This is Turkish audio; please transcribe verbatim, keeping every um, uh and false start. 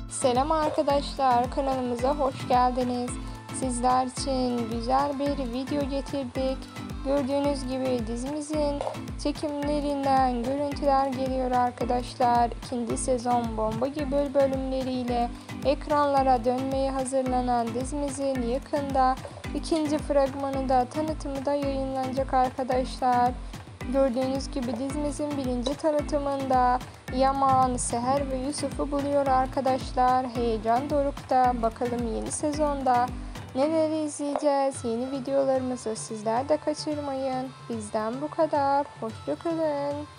Selam arkadaşlar, kanalımıza hoş geldiniz. Sizler için güzel bir video getirdik. Gördüğünüz gibi dizimizin çekimlerinden görüntüler geliyor arkadaşlar. İkinci sezon bomba gibi bölümleriyle ekranlara dönmeye hazırlanan dizimizin yakında ikinci fragmanı da tanıtımı da yayınlanacak arkadaşlar. Gördüğünüz gibi dizimizin birinci tanıtımında Yaman, Seher ve Yusuf'u buluyor arkadaşlar. Heyecan dorukta. Bakalım yeni sezonda neler izleyeceğiz? Yeni videolarımızı sizler de kaçırmayın. Bizden bu kadar. Hoşça kalın.